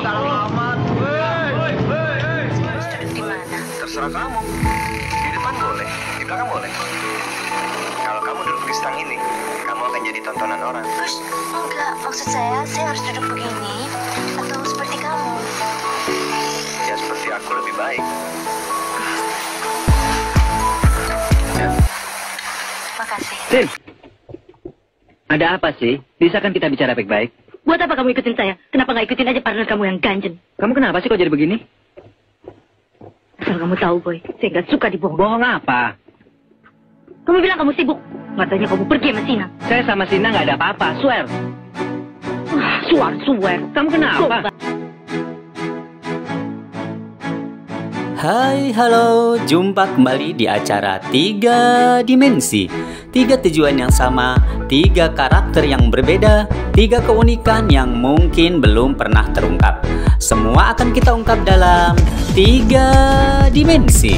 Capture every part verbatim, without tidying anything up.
galak amat. Hei, hei, hei. Di mana? Terserah kamu. Di depan boleh, di belakang boleh. Kalau kamu duduk di stang ini, kamu akan jadi tontonan orang. Terus, enggak. Maksud saya, saya harus duduk begini atau seperti kamu? Ya seperti aku lebih baik. Ya. Makasih. Sim, ada apa sih? Bisa kan kita bicara baik-baik? Buat apa kamu ikutin saya? Kenapa nggak ikutin aja partner kamu yang ganjen? Kamu kenapa sih kok jadi begini? Asal kamu tahu, Boy, saya nggak suka dibohong. Bohong apa? Kamu bilang kamu sibuk. Katanya kamu pergi sama Sina. Saya sama Sina nggak ada apa-apa, swear. Wah, suar, suar. Kamu kenapa? Coba. Hai, halo, jumpa kembali di acara Tiga Dimensi. Tiga tujuan yang sama, tiga karakter yang berbeda, tiga keunikan yang mungkin belum pernah terungkap. Semua akan kita ungkap dalam Tiga Dimensi.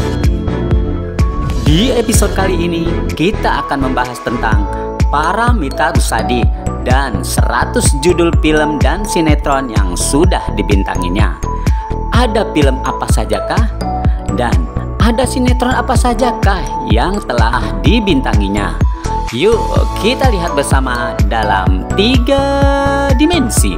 Di episode kali ini, kita akan membahas tentang Paramita Rusady dan seratus judul film dan sinetron yang sudah dibintanginya. Ada film apa sajakah? Dan ada sinetron apa sajakah yang telah dibintanginya? Yuk kita lihat bersama dalam Tiga Dimensi.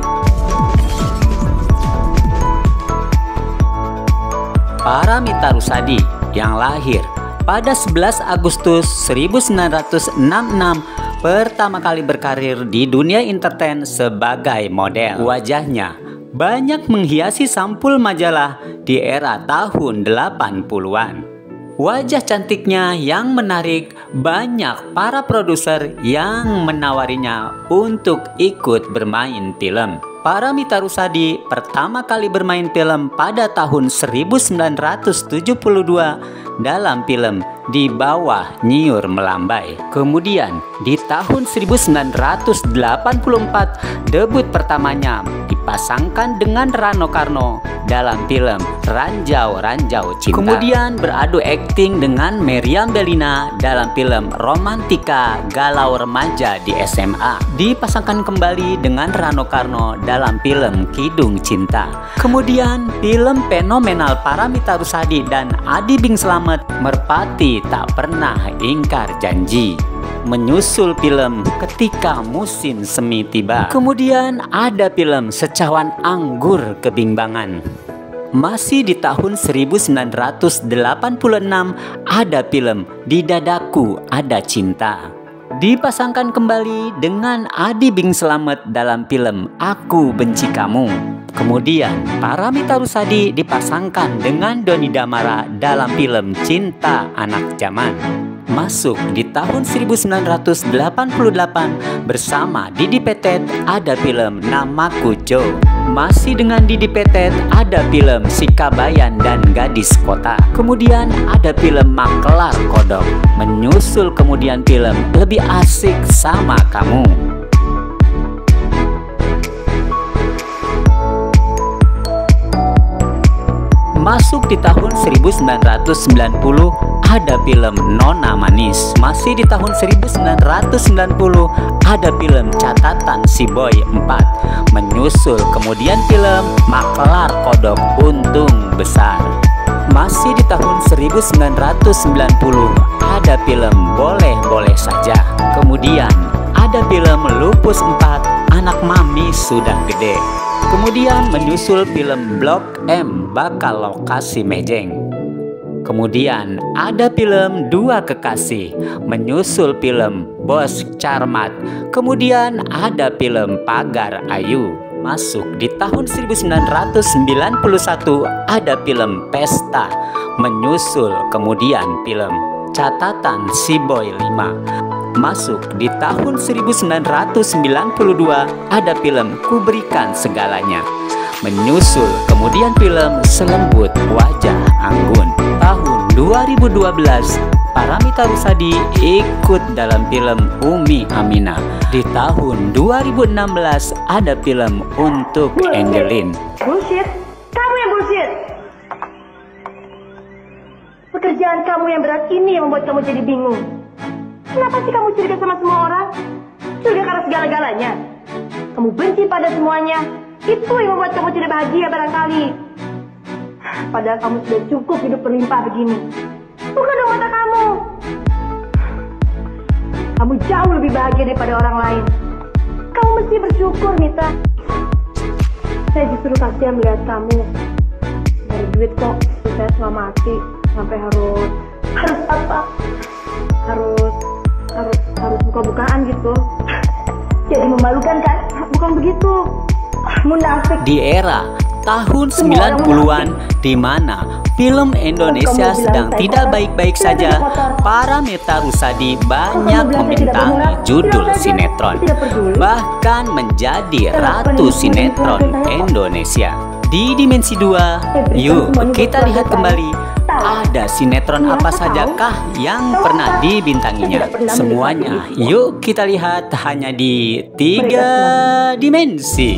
Paramita Rusady yang lahir pada sebelas Agustus seribu sembilan ratus enam puluh enam pertama kali berkarir di dunia entertain sebagai model. Wajahnya banyak menghiasi sampul majalah di era tahun delapan puluhan. Wajah cantiknya yang menarik banyak para produser yang menawarinya untuk ikut bermain film. Paramita Rusady pertama kali bermain film pada tahun seribu sembilan ratus tujuh puluh dua dalam film Di Bawah Nyiur Melambai. Kemudian di tahun seribu sembilan ratus delapan puluh empat debut pertamanya dipasangkan dengan Rano Karno dalam film Ranjau Ranjau Cinta. Kemudian beradu akting dengan Meriam Bellina dalam film Romantika Galau Remaja di S M A. Dipasangkan kembali dengan Rano Karno dalam film Kidung Cinta. Kemudian film fenomenal Paramita Rusady dan Adi Bing Slamet, Merpati Tak Pernah Ingkar Janji. Menyusul film Ketika Musim Semi Tiba. Kemudian ada film Secawan Anggur Kebimbangan. Masih di tahun seribu sembilan ratus delapan puluh enam ada film Di Dadaku Ada Cinta. Dipasangkan kembali dengan Adi Bing Slamet dalam film Aku Benci Kamu. Kemudian Paramita Rusady dipasangkan dengan Doni Damara dalam film Cinta Anak Zaman. Masuk di tahun seribu sembilan ratus delapan puluh delapan bersama Didi Petet ada film Namaku Jo. Masih dengan Didi Petet ada film Si Kabayan dan Gadis Kota. Kemudian ada film Maklar Kodok. Menyusul kemudian film Lebih Asik Sama Kamu. Masuk di tahun seribu sembilan ratus sembilan puluh ada film Nona Manis. Masih di tahun seribu sembilan ratus sembilan puluh ada film Catatan Si Boy empat. Menyusul kemudian film Maklar Kodok Untung Besar. Masih di tahun seribu sembilan ratus sembilan puluh ada film Boleh Boleh Saja. Kemudian ada film Lupus empat, Anak Mami Sudah Gede. Kemudian menyusul film Blok M, Bakal Lokasi Mejeng. Kemudian ada film Dua Kekasih. Menyusul film Bos Carmat. Kemudian ada film Pagar Ayu. Masuk di tahun seribu sembilan ratus sembilan puluh satu ada film Pesta. Menyusul kemudian film Catatan Si Boy lima. Masuk di tahun seribu sembilan ratus sembilan puluh dua ada film Kuberikan Segalanya. Menyusul kemudian film Selembut Wajah Anggun. Tahun dua ribu dua belas Paramita Rusady ikut dalam film Umi Aminah. Di tahun dua ribu enam belas ada film Untuk Angelin. Bullshit. Kamu yang bullshit. Pekerjaan kamu yang berat ini yang membuat kamu jadi bingung. Kenapa sih kamu curiga sama semua orang? Curiga karena segala-galanya. Kamu benci pada semuanya. Itu yang membuat kamu tidak bahagia barangkali. Padahal kamu sudah cukup hidup berlimpah begini. Bukan dong mata kamu. Kamu jauh lebih bahagia daripada orang lain. Kamu mesti bersyukur, Mita. Saya justru kasihan melihat kamu. Dari duit kok, saya selama mati. Sampai harus, harus apa? Harus, harus, harus buka-bukaan gitu. Jadi memalukan kan? Bukan begitu. Munafik. Di era tahun sembilan puluhan di mana film Indonesia sedang tidak baik-baik saja, Paramitha Rusady banyak membintangi judul sinetron, bahkan menjadi ratu sinetron Indonesia. Di Dimensi dua, yuk kita lihat kembali, ada sinetron apa sajakah yang pernah dibintanginya. Semuanya yuk kita lihat hanya di tiga dimensi.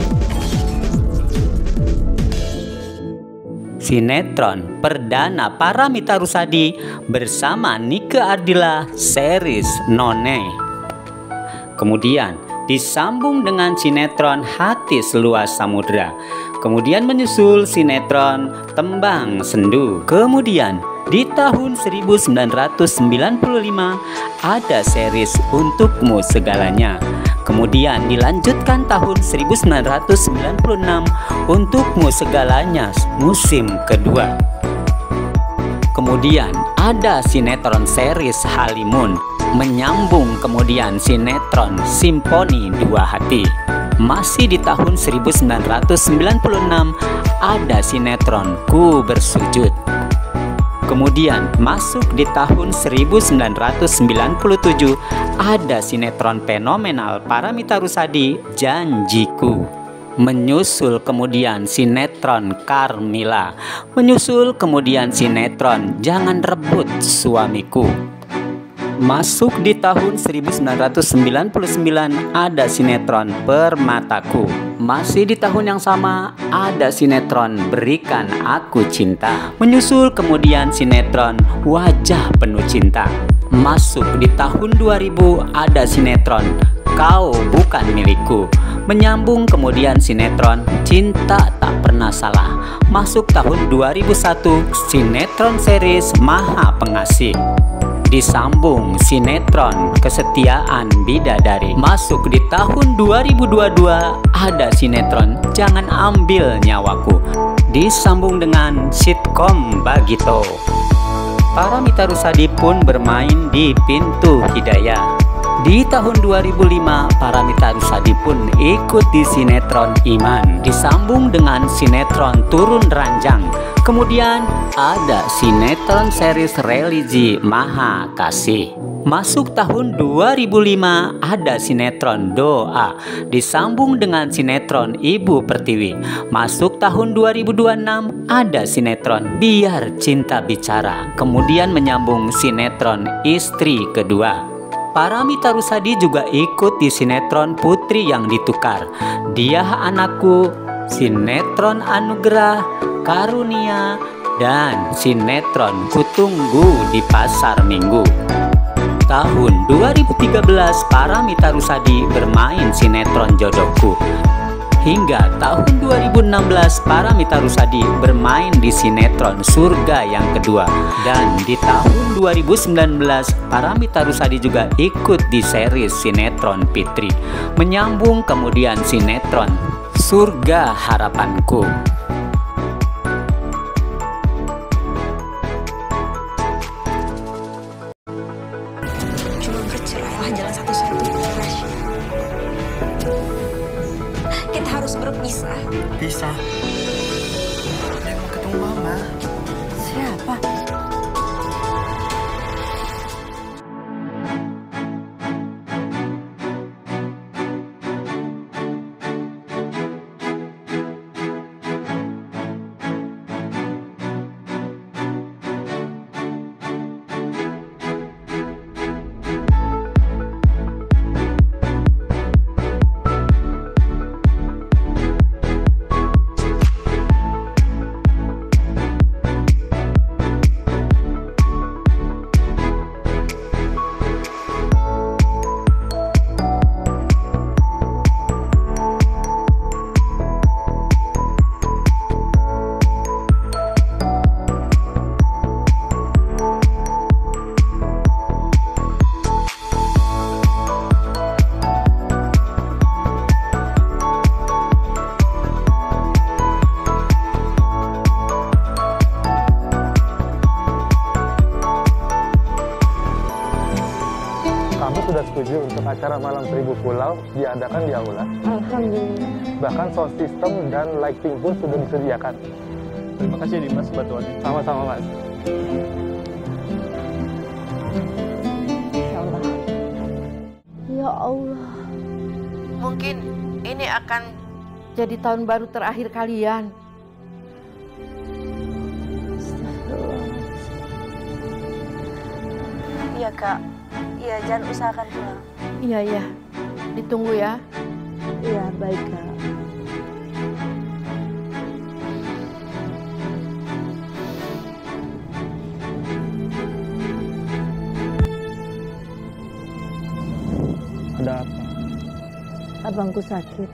Sinetron perdana Paramitha Rusady bersama Nike Ardilla, series None. Kemudian disambung dengan sinetron Hati Seluas Samudra. Kemudian menyusul sinetron Tembang Sendu. Kemudian di tahun seribu sembilan ratus sembilan puluh lima ada series Untukmu Segalanya. Kemudian dilanjutkan tahun seribu sembilan ratus sembilan puluh enam Untukmu Segalanya musim kedua. Kemudian ada sinetron series Halimun, menyambung kemudian sinetron Simponi Dua Hati. Masih di tahun seribu sembilan ratus sembilan puluh enam ada sinetron Ku Bersujud. Kemudian masuk di tahun seribu sembilan ratus sembilan puluh tujuh ada sinetron fenomenal Paramitha Rusady, Janjiku. Menyusul kemudian sinetron Karmila. Menyusul kemudian sinetron Jangan Rebut Suamiku. Masuk di tahun seribu sembilan ratus sembilan puluh sembilan ada sinetron Permataku. Masih di tahun yang sama ada sinetron Berikan Aku Cinta. Menyusul kemudian sinetron Wajah Penuh Cinta. Masuk di tahun dua ribu ada sinetron Kau Bukan Milikku. Menyambung kemudian sinetron Cinta Tak Pernah Salah. Masuk tahun dua ribu satu sinetron series Maha Pengasih. Disambung sinetron Kesetiaan Bidadari. Masuk di tahun dua ribu dua puluh dua ada sinetron Jangan Ambil Nyawaku. Disambung dengan sitkom Bagito. Paramitha Rusady pun bermain di Pintu Hidayah. Di tahun dua ribu lima Paramitha Rusady pun ikut di sinetron Iman. Disambung dengan sinetron Turun Ranjang. Kemudian ada sinetron series religi Maha Kasih. Masuk tahun dua ribu lima ada sinetron Doa. Disambung dengan sinetron Ibu Pertiwi. Masuk tahun dua ribu dua puluh enam ada sinetron Biar Cinta Bicara. Kemudian menyambung sinetron Istri Kedua. Paramitha Rusady juga ikut di sinetron Putri Yang Ditukar, Dia Anakku, sinetron Anugerah, Karunia, dan sinetron Kutunggu di Pasar Minggu. Tahun dua ribu tiga belas Paramitha Rusady bermain sinetron Jodohku. Hingga tahun dua ribu enam belas Paramitha Rusady bermain di sinetron Surga Yang Kedua. Dan di tahun dua ribu sembilan belas Paramitha Rusady juga ikut di series sinetron Fitri. Menyambung kemudian sinetron Surga Harapanku. Cuma bercerailah jalan satu-satunya, Rash. Kita harus berpisah. Bisa. Saya mau ketemu Mama. Siapa? setuju untuk acara Malam Seribu Pulau diadakan di aula. Alhamdulillah. Bahkan sound system dan lighting pun sudah disediakan. Terima kasih Dimas bantuannya. Sama-sama Mas. Ya Allah. Ya Allah. Mungkin ini akan jadi tahun baru terakhir kalian. Iya kak, iya jangan usahakan pulang. Iya, iya. Ditunggu ya. Iya, baik kak. Ada apa? Abangku sakit.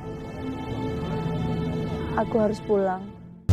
Aku harus pulang.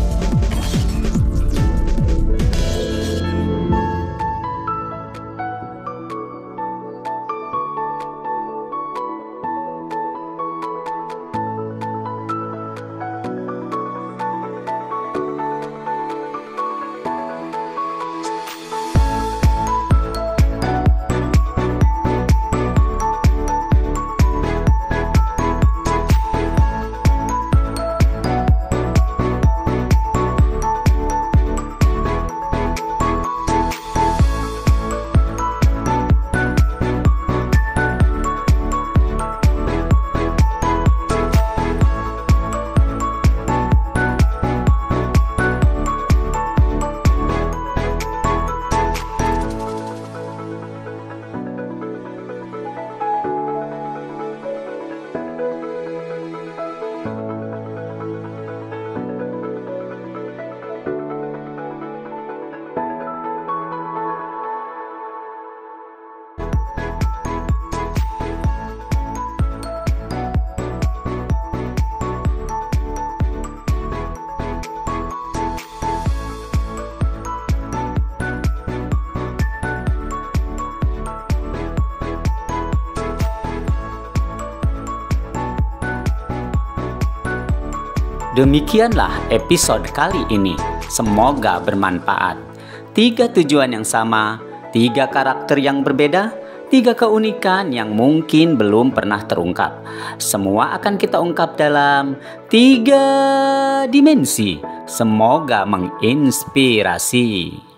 Demikianlah episode kali ini. Semoga bermanfaat. Tiga tujuan yang sama, tiga karakter yang berbeda, tiga keunikan yang mungkin belum pernah terungkap. Semua akan kita ungkap dalam tiga dimensi. Semoga menginspirasi.